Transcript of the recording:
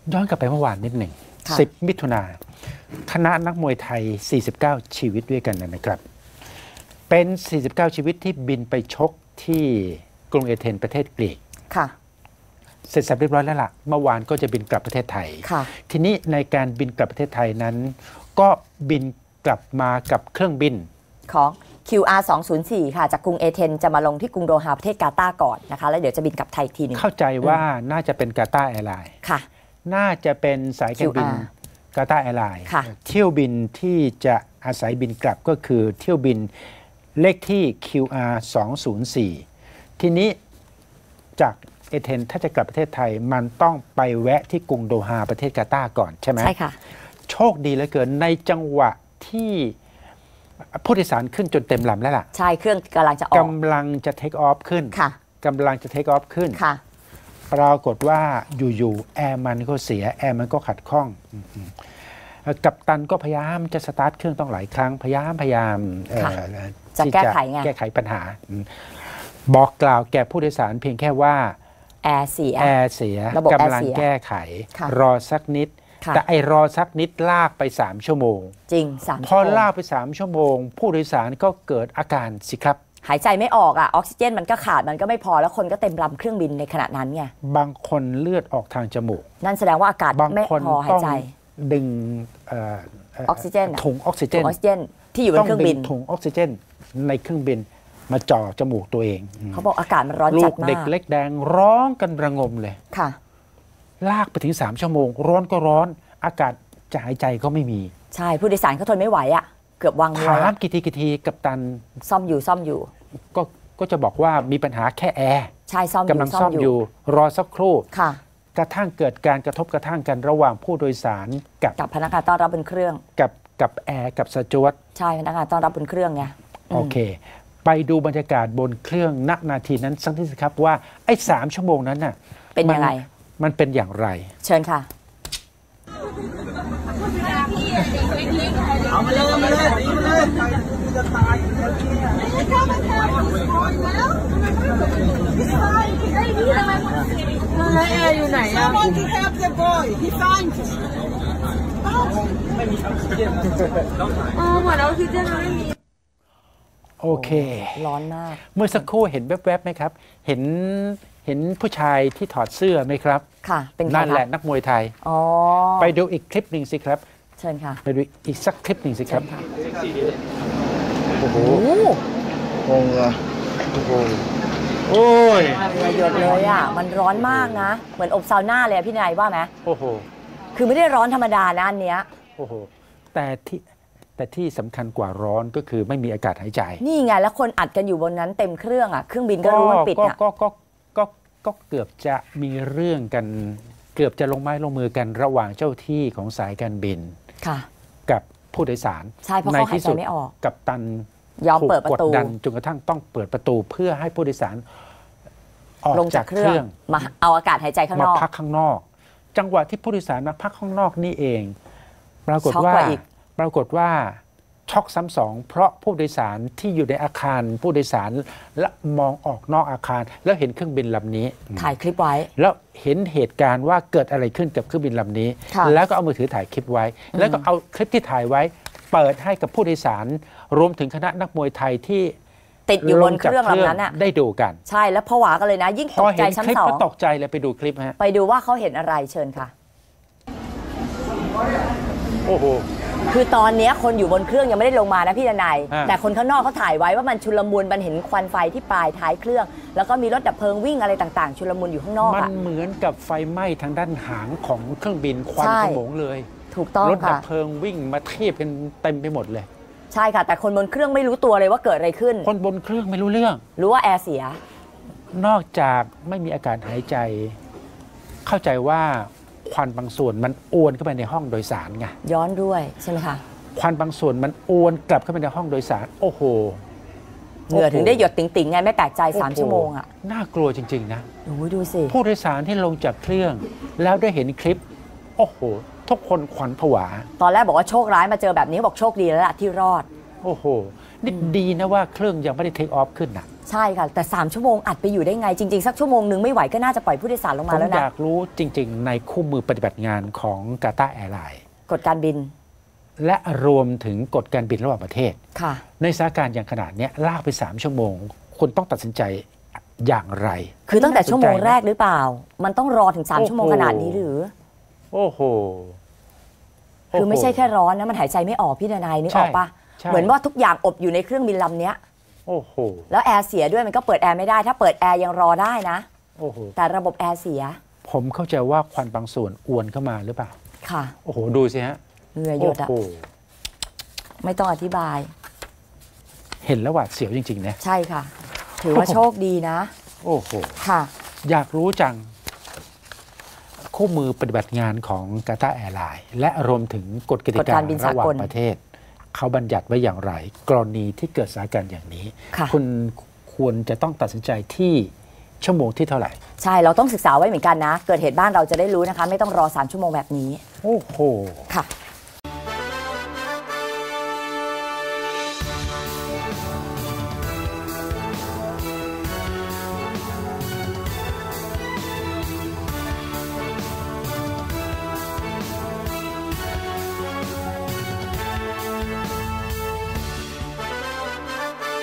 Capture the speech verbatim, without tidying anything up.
ย้อนกลับไปเมื่อวานนิดหนึ่งสิบมิถุนาคณะนักมวยไทยสี่สิบเก้าชีวิตด้วยกันนะครับเป็นสี่สิบเก้าชีวิตที่บินไปชกที่กรุงเอเธนประเทศกรีกค่ะเสร็จสับเรียบร้อยแล้วล่ะเมื่อวานก็จะบินกลับประเทศไทยทีนี้ในการบินกลับประเทศไทยนั้นก็บินกลับมากับเครื่องบินของ คิว อาร์ สองศูนย์สี่ ค่ะจากกรุงเอเธนจะมาลงที่กรุงโดฮาประเทศกาตาร์ก่อนนะคะแล้วเดี๋ยวจะบินกลับไทยทีนึงเข้าใจว่าน่าจะเป็นกาตาร์แอร์ไลน์ค่ะน่าจะเป็นสายการบินกาตาร์แอร์ไลน์เที่ยวบินที่จะอาศัยบินกลับก็คือเที่ยวบินเลขที่ คิว อาร์ สองศูนย์สี่ ทีนี้จากเอเธนถ้าจะกลับประเทศไทยมันต้องไปแวะที่กรุงโดฮาประเทศกาตาร์ก่อนใช่ไหมใช่ค่ะโชคดีเหลือเกินในจังหวะที่ผู้โดยสารขึ้นจนเต็มลำแล้วล่ะใช่เครื่องกำลังจะออกกำลังจะเทคออฟขึ้นค่ะกำลังจะเทคออฟขึ้นค่ะปรากฏว่าอยู่ๆแอร์มันก็เสียแอร์มันก็ขัดข้องกัปตันก็พยายามจะสตาร์ทเครื่องต้องหลายครั้งพยายามพยายามจะแก้ไขไงแก้ไขปัญหาบอกกล่าวแก่ผู้โดยสารเพียงแค่ว่าแอร์เสียแอร์เสียกำลังแก้ไขรอสักนิดแต่ไอรอสักนิดลากไปสามชั่วโมงจริงสามพอลากไปสามชั่วโมงผู้โดยสารก็เกิดอาการสิครับหายใจไม่ออกอ่ะออกซิเจนมันก็ขาดมันก็ไม่พอแล้วคนก็เต็มลำเครื่องบินในขณะนั้นไงบางคนเลือดออกทางจมูกนั่นแสดงว่าอากาศไม่พอหายใจดึงออกซิเจนถุงออกซิเจนออกซิเจนที่อยู่บนเครื่องบินถุงออกซิเจนในเครื่องบินมาจ่อจมูกตัวเองเขาบอกอากาศมันร้อนจัดมากลูกเด็กเล็กแดงร้องกันระงมเลยค่ะลากไปถึงสามชั่วโมงร้อนก็ร้อนอากาศจะหายใจก็ไม่มีใช่ผู้โดยสารเขาทนไม่ไหวอ่ะเกือบวางมือถามกี่ทีกี่ทีกัปตันซ่อมอยู่ซ่อมอยู่ก็ก็จะบอกว่ามีปัญหาแค่แอร์ใช่ซ่อมกำลังซ่อมอยู่รอสักครู่ค่ะกระทั่งเกิดการกระทบกระทั่งกันระหว่างผู้โดยสารกับกับพนักงานต้อนรับบนเครื่องกับกับแอร์กับสจวตใช่พนักงานต้อนรับบนเครื่องไงโอเคไปดูบรรยากาศบนเครื่องณนาทีนั้นสักทีสิครับว่าไอ้สามชั่วโมงนั้นน่ะเป็นยังไงมันเป็นอย่างไรเชิญค่ะเอามาเลยมาเลยตีมาเลยจะตายแล้วเนี่ยแอร์อยู่ไหนอะ Someone to help the boy he finds ไม่มีออกซิเจนอ๋อเหมือนออกซิเจนมันไม่มีโอเคร้อนมากเมื่อสักครู่เห็นแวบๆไหมครับเห็นเห็นผู้ชายที่ถอดเสื้อไหมครับค่ะเป็นนั่นแหละนักมวยไทยอ๋อไปดูอีกคลิปหนึ่งสิครับเชิญค่ะไปดูอีกสักคลิปหนึ่งสิครับโอ้โหงงอ่ะโอ้โหโอ้ยมันหยดเลยอ่ะมันร้อนมากนะเหมือนอบซาวน่าเลยพี่นายว่าไหมโอ้โหคือไม่ได้ร้อนธรรมดานะอันเนี้ยโอ้โหแต่ที่แต่ที่สำคัญกว่าร้อนก็คือไม่มีอากาศหายใจนี่ไงแล้วคนอัดกันอยู่บนนั้นเต็มเครื่องอ่ะเครื่องบินก็รู้ว่าปิดอ่ะก็ก็ก็ก็เกือบจะมีเรื่องกันเกือบจะลงไม้ลงมือกันระหว่างเจ้าที่ของสายการบินกับผู้โดยสารใช่เพราะเขาหายใจไม่ออกกัปตันยอมเปิดประตูกดดันจนกระทั่งต้องเปิดประตูเพื่อให้ผู้โดยสารออกจากเครื่องมาเอาอากาศหายใจข้างนอกมาพักข้างนอกจังหวะที่ผู้โดยสารมาพักข้างนอกนี่เองปรากฏว่าปรากฏว่าช็อกซ้ำสองเพราะผู้โดยสารที่อยู่ในอาคารผู้โดยสารและมองออกนอกอาคารแล้วเห็นเครื่องบินลำนี้ถ่ายคลิปไว้แล้วเห็นเหตุการณ์ว่าเกิดอะไรขึ้นกับเครื่องบินลำนี้แล้วก็เอามือถือถ่ายคลิปไว้แล้วก็เอาคลิปที่ถ่ายไว้เปิดให้กับผู้โดยสารรวมถึงคณะนักมวยไทยที่ติดอยู่บนเครื่องลำนั้นน่ะได้ดูกันใช่แล้วผวากันเลยนะยิ่งตกใจชั้นสองก็ตกใจเลยไปดูคลิปฮะไปดูว่าเขาเห็นอะไรเชิญค่ะโอ้โหคือตอนนี้คนอยู่บนเครื่องยังไม่ได้ลงมานะพี่ดนัยแต่คนข้างนอกเขาถ่ายไว้ว่ามันชุลมุนมันเห็นควันไฟที่ปลายท้ายเครื่องแล้วก็มีรถดับเพลิงวิ่งอะไรต่างๆชุลมุนอยู่ข้างนอกมันเหมือนกับไฟไหม้ทางด้านหางของเครื่องบินควันขโมงเลยถูกต้องรถดับเพลิงวิ่งมาเทียบกันเต็มไปหมดเลยใช่ค่ะแต่คนบนเครื่องไม่รู้ตัวเลยว่าเกิดอะไรขึ้นคนบนเครื่องไม่รู้เรื่องรู้ว่าแอร์เสียนอกจากไม่มีอากาศหายใจเข้าใจว่าควันบางส่วนมันอวนเข้าไปในห้องโดยสารไงย้อนด้วยใช่ไหมคะควันบางส่วนมันอวนกลับเข้าไปในห้องโดยสารโอ้โหเหงื่อถึงได้หยดติ่งๆไงไม่แปลกใจสามชั่วโมงอ่ะน่ากลัวจริงๆนะโอ้ยดูสิผู้โดยสารที่ลงจากเครื่องแล้วได้เห็นคลิปโอ้โหทุกคนขวัญผวาตอนแรกบอกว่าโชคร้ายมาเจอแบบนี้บอกโชคดีแล้วล่ะที่รอดโอ้โหนี่ดีนะว่าเครื่องยังไม่ได้เทคออฟขึ้นนะใช่ค่ะแต่สามชั่วโมงอัดไปอยู่ได้ไงจริงๆสักชั่วโมงหนึ่งไม่ไหวก็น่าจะปล่อยผู้โดยสารลงผมาม แล้วอนะยากรู้จริง ๆ ในคู่มือปฏิบัติงานของกาตาร์แอร์ไลน์กฎการบินและรวมถึงกฎการบินระหว่างประเทศค่ะในสถานการณ์อย่างขนาดเนี้ยลากไปสามชั่วโมงคุณต้องตัดสินใจอย่างไรคือตั้งแต่ชั่วโมงแรกน่าสนใจนะหรือเปล่า มันต้องรอถึงสามโอ้โหชั่วโมงขนาดนี้หรือโอ้โหคือไม่ใช่แค่ร้อนนะมันหายใจไม่ออกพี่ดนายนึกออกปะใช่เหมือนว่าทุกอย่างอบอยู่ในเครื่องบินลำเนี้ยโอ้โหแล้วแอร์เสียด้วยมันก็เปิดแอร์ไม่ได้ถ้าเปิดแอร์ยังรอได้นะโอ้โหแต่ระบบแอร์เสียผมเข้าใจว่าควันบางส่วนอวนเข้ามาหรือเปล่าค่ะโอ้โหดูสิฮะเหงื่อหยดอะโอ้โหไม่ต้องอธิบายเห็นแล้วหวาดเสียวจริงๆนะใช่ค่ะ ถือว่าโชคดีนะโอ้โหค่ะอยากรู้จังคู่มือปฏิบัติงานของกาตาร์แอร์ไลน์และรวมถึงกฎกติกฎกาการบินสากลระหว่างประเทศ เขาบัญญัติไว้อย่างไร กรณีที่เกิดสถานการณ์อย่างนี้ค่ะคุณควรจะต้องตัดสินใจที่ชั่วโมงที่เท่าไหร่ใช่เราต้องศึกษาไว้เหมือนกันนะ เกิดเหตุบ้านเราจะได้รู้นะคะ ไม่ต้องรอสามชั่วโมงแบบนี้โอ้โหค่ะ